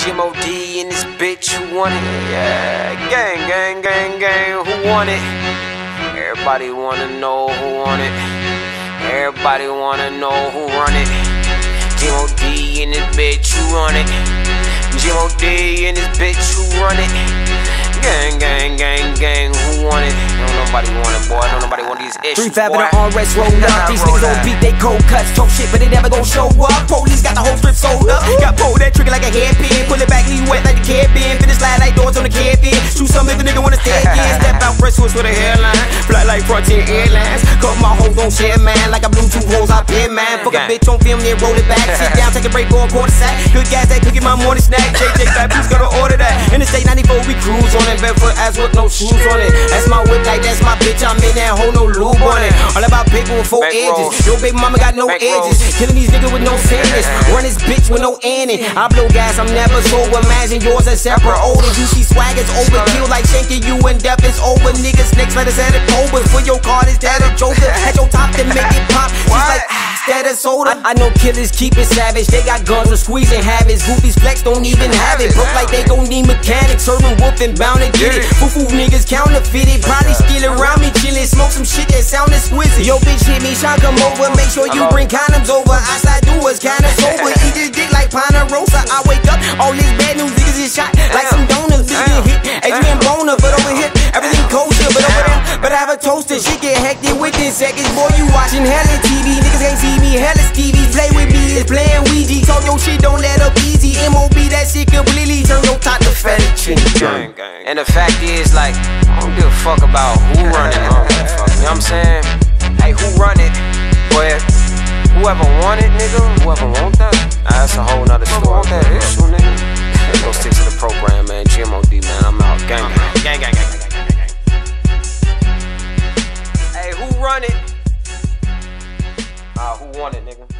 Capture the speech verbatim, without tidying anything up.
G M O D in this bitch, who want it? Yeah, gang, gang, gang, gang, who want it? Everybody wanna know who want it. Everybody wanna know who run it. G M O D in this bitch, who run it? G M O D in this bitch, who run it? Gang, gang, gang, gang, who want it? Don't nobody want it, boy. Don't nobody want these issues, Three five boy. in the armrest rolled up. These niggas don't beat they cold cuts. Talk shit, but they never gon' show up. Police got the whole strip sold up. Got pulled that trigger like a hairpin. Pull it back, leave wet like the cabin. Finish slide like doors on the cabin. Shoot some if a nigga wanna stay again. Step out, fresh switch with a hairline. Fly like Frontier Airlines. Cut my hoes on share, man. Like a Bluetooth hoes out there, man. Fuck a bitch on film, then roll it back. Sit down, take a break, go a quarter sack. Good gas, that cookie, my morning snack. J J Fat Boots, gotta order that. In the state ninety-four, we cruise on it. Bedford ass with no shoes on it. That's my whip, like that's my bitch. I'm in that hole, no lube on it. All about paper with four Back edges. rolls. Your baby mama got no Back edges. rolls. Killing these niggas with no sandals. Run this bitch with no ending. I blow gas, I'm never sober. Imagine yours a separate older. You see swag is overkill like shanking you and death is over. Niggas next letters at a October. For your card is that a joker. At your top to make it pop. She's like, ah, that is soda. I, I know killers keep it savage. They got guns with squeezing habits. Goofies flex don't even have it. Broke like they gon' need mechanics. Serving wolf and bound to get it. Foo-foo niggas counterfeited. Probably steal around me chillin'. Smoke some shit that sound exquisite. Yo bitch hit me, shot come over. Make sure you bring condoms over. Outside do is kinda sober. Eat this dick like Ponderosa. I wake up, all these bad news niggas is shot like some donuts. Bitch get hit, Adrian Boner, but over here everything kosher. But over there, but I have a toaster. Shit get hectic within seconds. Boy, you watching hella T V. Niggas can't see me, hella Stevie. Play with me, it's playing Ouija. Talk your shit, don't let up easy. M O B that shit completely turn your top to fettuccine. Gang, gang. And the fact is, like, I don't give a fuck about who run it. I don't give a fuck. You know what I'm saying? Hey, who run it? But whoever want it, nigga, whoever want that, that's a whole nother story. Want that issue, nigga? Let's go stick to the program, man. G M O D, man. I'm out. Gang, gang, gang, gang, gang, gang, gang, gang. Hey, who run it? Ah, uh, who want it, nigga?